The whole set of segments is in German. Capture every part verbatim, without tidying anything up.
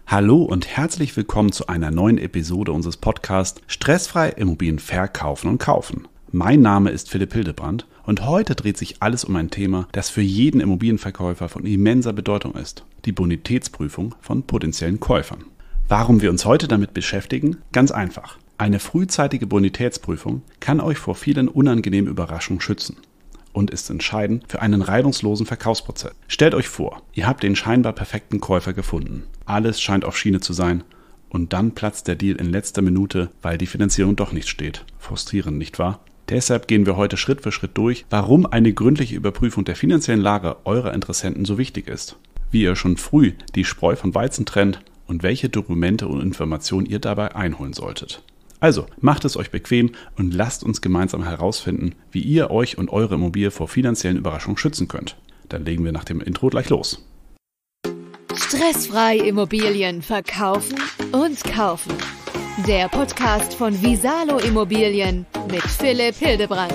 Hallo und herzlich willkommen zu einer neuen Episode unseres Podcasts Stressfrei Immobilien verkaufen und kaufen. Mein Name ist Philipp Hildebrand und heute dreht sich alles um ein Thema, das für jeden Immobilienverkäufer von immenser Bedeutung ist: die Bonitätsprüfung von potenziellen Käufern. Warum wir uns heute damit beschäftigen? Ganz einfach. Eine frühzeitige Bonitätsprüfung kann euch vor vielen unangenehmen Überraschungen schützen und ist entscheidend für einen reibungslosen Verkaufsprozess. Stellt euch vor, ihr habt den scheinbar perfekten Käufer gefunden. Alles scheint auf Schiene zu sein und dann platzt der Deal in letzter Minute, weil die Finanzierung doch nicht steht. Frustrierend, nicht wahr? Deshalb gehen wir heute Schritt für Schritt durch, warum eine gründliche Überprüfung der finanziellen Lage eurer Interessenten so wichtig ist, wie ihr schon früh die Spreu von Weizen trennt und welche Dokumente und Informationen ihr dabei einholen solltet. Also, macht es euch bequem und lasst uns gemeinsam herausfinden, wie ihr euch und eure Immobilie vor finanziellen Überraschungen schützen könnt. Dann legen wir nach dem Intro gleich los. Stressfrei Immobilien verkaufen und kaufen. Der Podcast von Visalo Immobilien mit Philipp Hildebrand.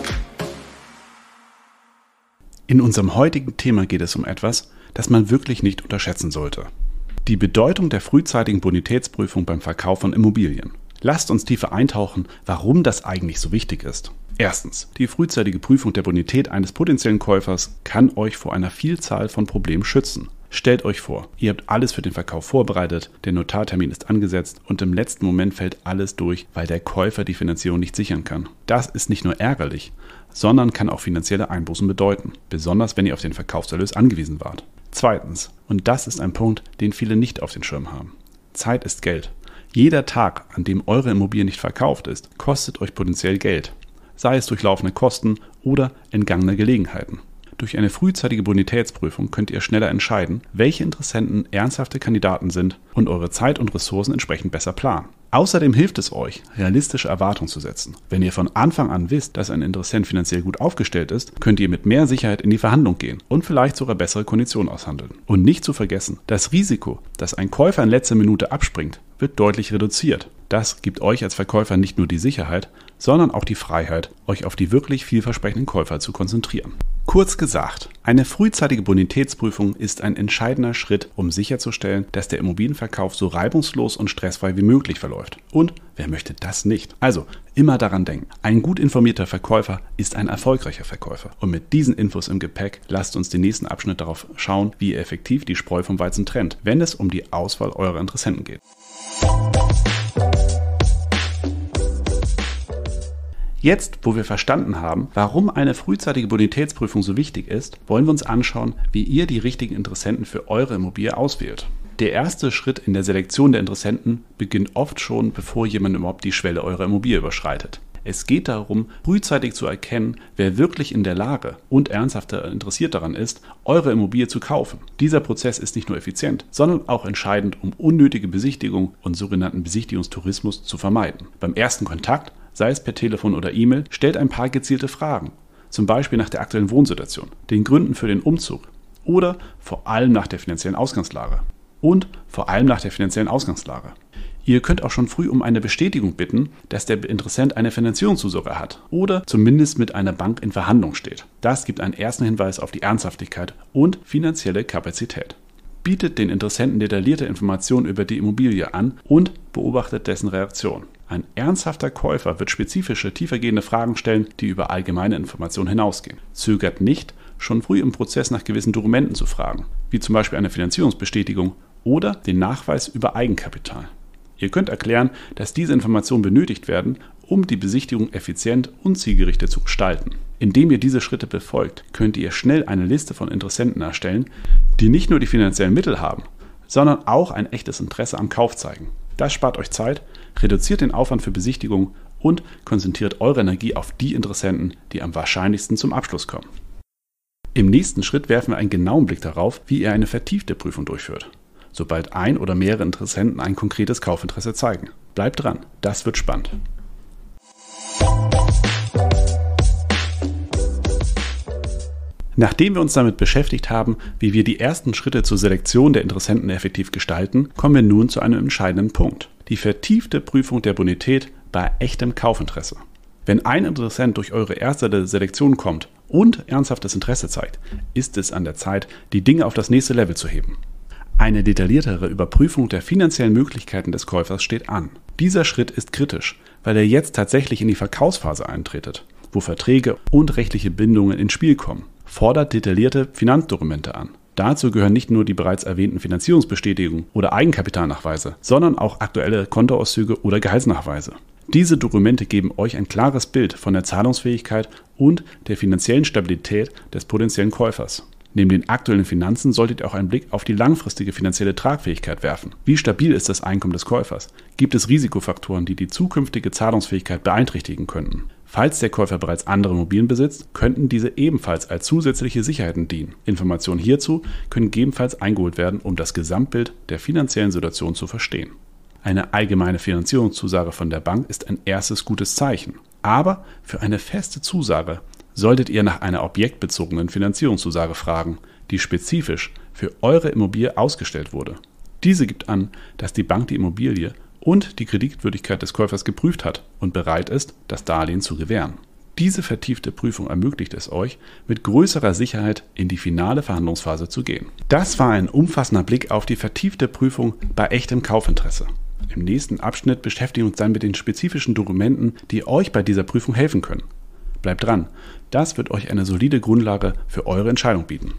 In unserem heutigen Thema geht es um etwas, das man wirklich nicht unterschätzen sollte: die Bedeutung der frühzeitigen Bonitätsprüfung beim Verkauf von Immobilien. Lasst uns tiefer eintauchen, warum das eigentlich so wichtig ist. Erstens, die frühzeitige Prüfung der Bonität eines potenziellen Käufers kann euch vor einer Vielzahl von Problemen schützen. Stellt euch vor, ihr habt alles für den Verkauf vorbereitet, der Notartermin ist angesetzt und im letzten Moment fällt alles durch, weil der Käufer die Finanzierung nicht sichern kann. Das ist nicht nur ärgerlich, sondern kann auch finanzielle Einbußen bedeuten, besonders wenn ihr auf den Verkaufserlös angewiesen wart. Zweitens, und das ist ein Punkt, den viele nicht auf den Schirm haben: Zeit ist Geld. Jeder Tag, an dem eure Immobilie nicht verkauft ist, kostet euch potenziell Geld, sei es durch laufende Kosten oder entgangene Gelegenheiten. Durch eine frühzeitige Bonitätsprüfung könnt ihr schneller entscheiden, welche Interessenten ernsthafte Kandidaten sind und eure Zeit und Ressourcen entsprechend besser planen. Außerdem hilft es euch, realistische Erwartungen zu setzen. Wenn ihr von Anfang an wisst, dass ein Interessent finanziell gut aufgestellt ist, könnt ihr mit mehr Sicherheit in die Verhandlung gehen und vielleicht sogar bessere Konditionen aushandeln. Und nicht zu vergessen, das Risiko, dass ein Käufer in letzter Minute abspringt, wird deutlich reduziert. Das gibt euch als Verkäufer nicht nur die Sicherheit, sondern auch die Freiheit, euch auf die wirklich vielversprechenden Käufer zu konzentrieren. Kurz gesagt, eine frühzeitige Bonitätsprüfung ist ein entscheidender Schritt, um sicherzustellen, dass der Immobilienverkauf so reibungslos und stressfrei wie möglich verläuft. Und wer möchte das nicht? Also immer daran denken: Ein gut informierter Verkäufer ist ein erfolgreicher Verkäufer. Und mit diesen Infos im Gepäck lasst uns den nächsten Abschnitt darauf schauen, wie ihr effektiv die Spreu vom Weizen trennt, wenn es um die Auswahl eurer Interessenten geht. Jetzt, wo wir verstanden haben, warum eine frühzeitige Bonitätsprüfung so wichtig ist, wollen wir uns anschauen, wie ihr die richtigen Interessenten für eure Immobilie auswählt. Der erste Schritt in der Selektion der Interessenten beginnt oft schon, bevor jemand überhaupt die Schwelle eurer Immobilie überschreitet. Es geht darum, frühzeitig zu erkennen, wer wirklich in der Lage und ernsthaft interessiert daran ist, eure Immobilie zu kaufen. Dieser Prozess ist nicht nur effizient, sondern auch entscheidend, um unnötige Besichtigung und sogenannten Besichtigungstourismus zu vermeiden. Beim ersten Kontakt, sei es per Telefon oder E-Mail, stellt ein paar gezielte Fragen. Zum Beispiel nach der aktuellen Wohnsituation, den Gründen für den Umzug oder vor allem nach der finanziellen Ausgangslage. Und vor allem nach der finanziellen Ausgangslage. Ihr könnt auch schon früh um eine Bestätigung bitten, dass der Interessent eine Finanzierungszusage hat oder zumindest mit einer Bank in Verhandlung steht. Das gibt einen ersten Hinweis auf die Ernsthaftigkeit und finanzielle Kapazität. Bietet den Interessenten detaillierte Informationen über die Immobilie an und beobachtet dessen Reaktion. Ein ernsthafter Käufer wird spezifische, tiefergehende Fragen stellen, die über allgemeine Informationen hinausgehen. Zögert nicht, schon früh im Prozess nach gewissen Dokumenten zu fragen, wie zum Beispiel eine Finanzierungsbestätigung oder den Nachweis über Eigenkapital. Ihr könnt erklären, dass diese Informationen benötigt werden, um die Besichtigung effizient und zielgerichtet zu gestalten. Indem ihr diese Schritte befolgt, könnt ihr schnell eine Liste von Interessenten erstellen, die nicht nur die finanziellen Mittel haben, sondern auch ein echtes Interesse am Kauf zeigen. Das spart euch Zeit, reduziert den Aufwand für Besichtigung und konzentriert eure Energie auf die Interessenten, die am wahrscheinlichsten zum Abschluss kommen. Im nächsten Schritt werfen wir einen genauen Blick darauf, wie ihr eine vertiefte Prüfung durchführt, sobald ein oder mehrere Interessenten ein konkretes Kaufinteresse zeigen. Bleibt dran, das wird spannend. Nachdem wir uns damit beschäftigt haben, wie wir die ersten Schritte zur Selektion der Interessenten effektiv gestalten, kommen wir nun zu einem entscheidenden Punkt: die vertiefte Prüfung der Bonität bei echtem Kaufinteresse. Wenn ein Interessent durch eure erste Selektion kommt und ernsthaftes Interesse zeigt, ist es an der Zeit, die Dinge auf das nächste Level zu heben. Eine detailliertere Überprüfung der finanziellen Möglichkeiten des Käufers steht an. Dieser Schritt ist kritisch, weil er jetzt tatsächlich in die Verkaufsphase eintretet, wo Verträge und rechtliche Bindungen ins Spiel kommen. Fordert detaillierte Finanzdokumente an. Dazu gehören nicht nur die bereits erwähnten Finanzierungsbestätigungen oder Eigenkapitalnachweise, sondern auch aktuelle Kontoauszüge oder Gehaltsnachweise. Diese Dokumente geben euch ein klares Bild von der Zahlungsfähigkeit und der finanziellen Stabilität des potenziellen Käufers. Neben den aktuellen Finanzen solltet ihr auch einen Blick auf die langfristige finanzielle Tragfähigkeit werfen. Wie stabil ist das Einkommen des Käufers? Gibt es Risikofaktoren, die die zukünftige Zahlungsfähigkeit beeinträchtigen könnten? Falls der Käufer bereits andere Immobilien besitzt, könnten diese ebenfalls als zusätzliche Sicherheiten dienen. Informationen hierzu können gegebenenfalls eingeholt werden, um das Gesamtbild der finanziellen Situation zu verstehen. Eine allgemeine Finanzierungszusage von der Bank ist ein erstes gutes Zeichen. Aber für eine feste Zusage solltet ihr nach einer objektbezogenen Finanzierungszusage fragen, die spezifisch für eure Immobilie ausgestellt wurde. Diese gibt an, dass die Bank die Immobilie und die Kreditwürdigkeit des Käufers geprüft hat und bereit ist, das Darlehen zu gewähren. Diese vertiefte Prüfung ermöglicht es euch, mit größerer Sicherheit in die finale Verhandlungsphase zu gehen. Das war ein umfassender Blick auf die vertiefte Prüfung bei echtem Kaufinteresse. Im nächsten Abschnitt beschäftigen wir uns dann mit den spezifischen Dokumenten, die euch bei dieser Prüfung helfen können. Bleibt dran, das wird euch eine solide Grundlage für eure Entscheidung bieten.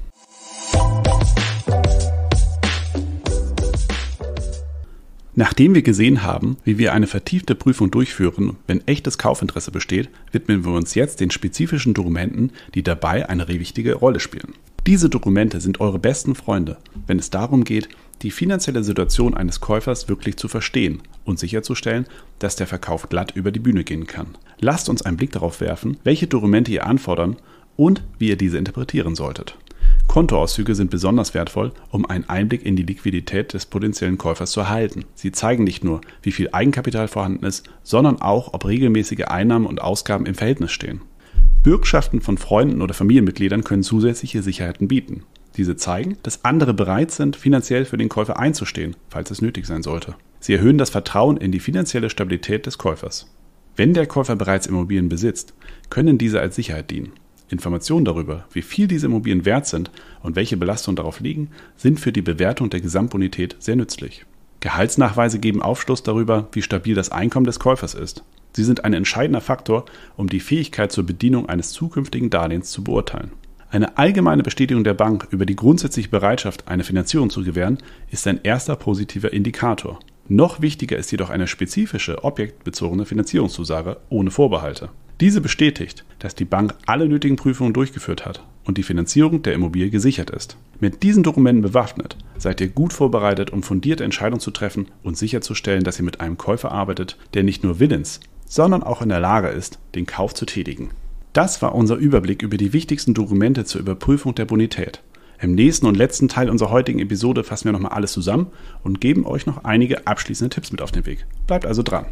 Nachdem wir gesehen haben, wie wir eine vertiefte Prüfung durchführen, wenn echtes Kaufinteresse besteht, widmen wir uns jetzt den spezifischen Dokumenten, die dabei eine wichtige Rolle spielen. Diese Dokumente sind eure besten Freunde, wenn es darum geht, die finanzielle Situation eines Käufers wirklich zu verstehen und sicherzustellen, dass der Verkauf glatt über die Bühne gehen kann. Lasst uns einen Blick darauf werfen, welche Dokumente ihr anfordern und wie ihr diese interpretieren solltet. Kontoauszüge sind besonders wertvoll, um einen Einblick in die Liquidität des potenziellen Käufers zu erhalten. Sie zeigen nicht nur, wie viel Eigenkapital vorhanden ist, sondern auch, ob regelmäßige Einnahmen und Ausgaben im Verhältnis stehen. Bürgschaften von Freunden oder Familienmitgliedern können zusätzliche Sicherheiten bieten. Diese zeigen, dass andere bereit sind, finanziell für den Käufer einzustehen, falls es nötig sein sollte. Sie erhöhen das Vertrauen in die finanzielle Stabilität des Käufers. Wenn der Käufer bereits Immobilien besitzt, können diese als Sicherheit dienen. Informationen darüber, wie viel diese Immobilien wert sind und welche Belastungen darauf liegen, sind für die Bewertung der Gesamtbonität sehr nützlich. Gehaltsnachweise geben Aufschluss darüber, wie stabil das Einkommen des Käufers ist. Sie sind ein entscheidender Faktor, um die Fähigkeit zur Bedienung eines zukünftigen Darlehens zu beurteilen. Eine allgemeine Bestätigung der Bank über die grundsätzliche Bereitschaft, eine Finanzierung zu gewähren, ist ein erster positiver Indikator. Noch wichtiger ist jedoch eine spezifische, objektbezogene Finanzierungszusage ohne Vorbehalte. Diese bestätigt, dass die Bank alle nötigen Prüfungen durchgeführt hat und die Finanzierung der Immobilie gesichert ist. Mit diesen Dokumenten bewaffnet seid ihr gut vorbereitet, um fundierte Entscheidungen zu treffen und sicherzustellen, dass ihr mit einem Käufer arbeitet, der nicht nur willens, sondern auch in der Lage ist, den Kauf zu tätigen. Das war unser Überblick über die wichtigsten Dokumente zur Überprüfung der Bonität. Im nächsten und letzten Teil unserer heutigen Episode fassen wir nochmal alles zusammen und geben euch noch einige abschließende Tipps mit auf den Weg. Bleibt also dran.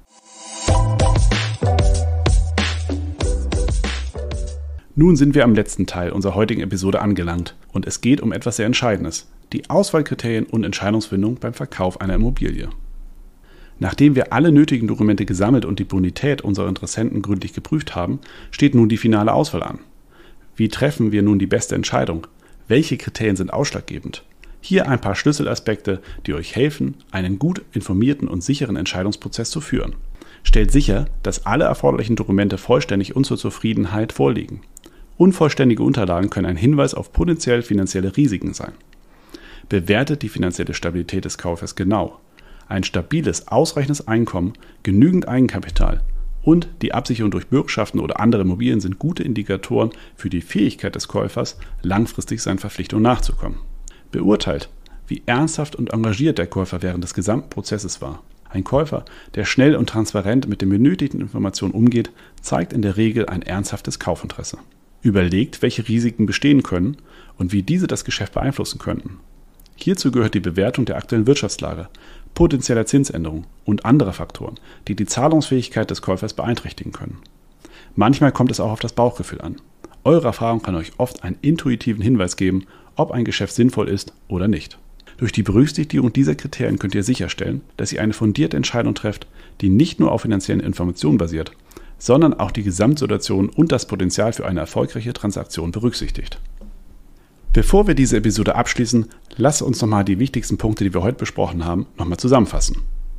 Nun sind wir am letzten Teil unserer heutigen Episode angelangt und es geht um etwas sehr Entscheidendes: die Auswahlkriterien und Entscheidungsfindung beim Verkauf einer Immobilie. Nachdem wir alle nötigen Dokumente gesammelt und die Bonität unserer Interessenten gründlich geprüft haben, steht nun die finale Auswahl an. Wie treffen wir nun die beste Entscheidung? Welche Kriterien sind ausschlaggebend? Hier ein paar Schlüsselaspekte, die euch helfen, einen gut informierten und sicheren Entscheidungsprozess zu führen. Stellt sicher, dass alle erforderlichen Dokumente vollständig und zur Zufriedenheit vorliegen. Unvollständige Unterlagen können ein Hinweis auf potenziell finanzielle Risiken sein. Bewertet die finanzielle Stabilität des Käufers genau. Ein stabiles, ausreichendes Einkommen, genügend Eigenkapital und die Absicherung durch Bürgschaften oder andere Immobilien sind gute Indikatoren für die Fähigkeit des Käufers, langfristig seinen Verpflichtungen nachzukommen. Beurteilt, wie ernsthaft und engagiert der Käufer während des gesamten Prozesses war. Ein Käufer, der schnell und transparent mit den benötigten Informationen umgeht, zeigt in der Regel ein ernsthaftes Kaufinteresse. Überlegt, welche Risiken bestehen können und wie diese das Geschäft beeinflussen könnten. Hierzu gehört die Bewertung der aktuellen Wirtschaftslage, potenzieller Zinsänderungen und anderer Faktoren, die die Zahlungsfähigkeit des Käufers beeinträchtigen können. Manchmal kommt es auch auf das Bauchgefühl an. Eure Erfahrung kann euch oft einen intuitiven Hinweis geben, ob ein Geschäft sinnvoll ist oder nicht. Durch die Berücksichtigung dieser Kriterien könnt ihr sicherstellen, dass ihr eine fundierte Entscheidung trefft, die nicht nur auf finanziellen Informationen basiert, sondern auch die Gesamtsituation und das Potenzial für eine erfolgreiche Transaktion berücksichtigt. Bevor wir diese Episode abschließen, lass uns nochmal die wichtigsten Punkte, die wir heute besprochen haben, nochmal zusammenfassen.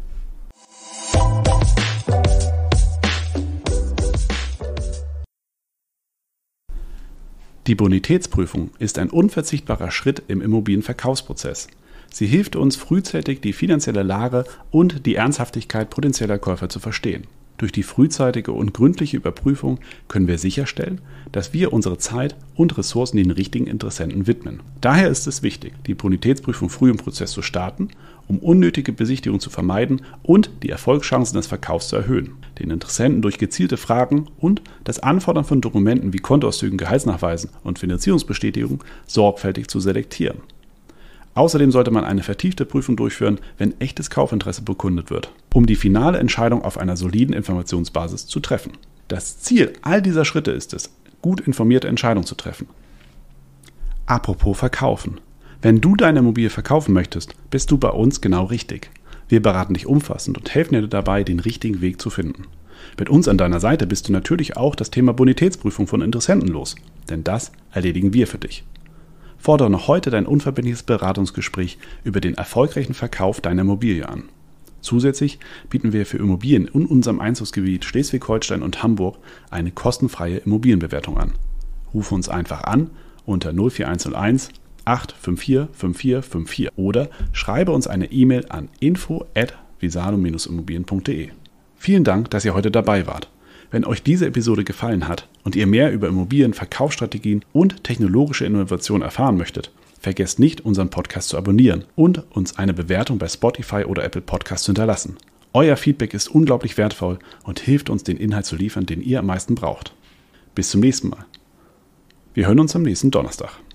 Die Bonitätsprüfung ist ein unverzichtbarer Schritt im Immobilienverkaufsprozess. Sie hilft uns, frühzeitig die finanzielle Lage und die Ernsthaftigkeit potenzieller Käufer zu verstehen. Durch die frühzeitige und gründliche Überprüfung können wir sicherstellen, dass wir unsere Zeit und Ressourcen den richtigen Interessenten widmen. Daher ist es wichtig, die Bonitätsprüfung früh im Prozess zu starten, um unnötige Besichtigungen zu vermeiden und die Erfolgschancen des Verkaufs zu erhöhen. Den Interessenten durch gezielte Fragen und das Anfordern von Dokumenten wie Kontoauszügen, Gehaltsnachweisen und Finanzierungsbestätigungen sorgfältig zu selektieren. Außerdem sollte man eine vertiefte Prüfung durchführen, wenn echtes Kaufinteresse bekundet wird, um die finale Entscheidung auf einer soliden Informationsbasis zu treffen. Das Ziel all dieser Schritte ist es, gut informierte Entscheidungen zu treffen. Apropos Verkaufen. Wenn du deine Immobilie verkaufen möchtest, bist du bei uns genau richtig. Wir beraten dich umfassend und helfen dir dabei, den richtigen Weg zu finden. Mit uns an deiner Seite bist du natürlich auch das Thema Bonitätsprüfung von Interessenten los, denn das erledigen wir für dich. Fordere noch heute dein unverbindliches Beratungsgespräch über den erfolgreichen Verkauf deiner Immobilie an. Zusätzlich bieten wir für Immobilien in unserem Einzugsgebiet Schleswig-Holstein und Hamburg eine kostenfreie Immobilienbewertung an. Rufe uns einfach an unter null vier eins null eins acht fünf vier fünf vier fünf vier oder schreibe uns eine E-Mail an info at visalo dash immobilien punkt de. Vielen Dank, dass ihr heute dabei wart. Wenn euch diese Episode gefallen hat und ihr mehr über Immobilien, Verkaufsstrategien und technologische Innovation erfahren möchtet, vergesst nicht, unseren Podcast zu abonnieren und uns eine Bewertung bei Spotify oder Apple Podcasts zu hinterlassen. Euer Feedback ist unglaublich wertvoll und hilft uns, den Inhalt zu liefern, den ihr am meisten braucht. Bis zum nächsten Mal. Wir hören uns am nächsten Donnerstag.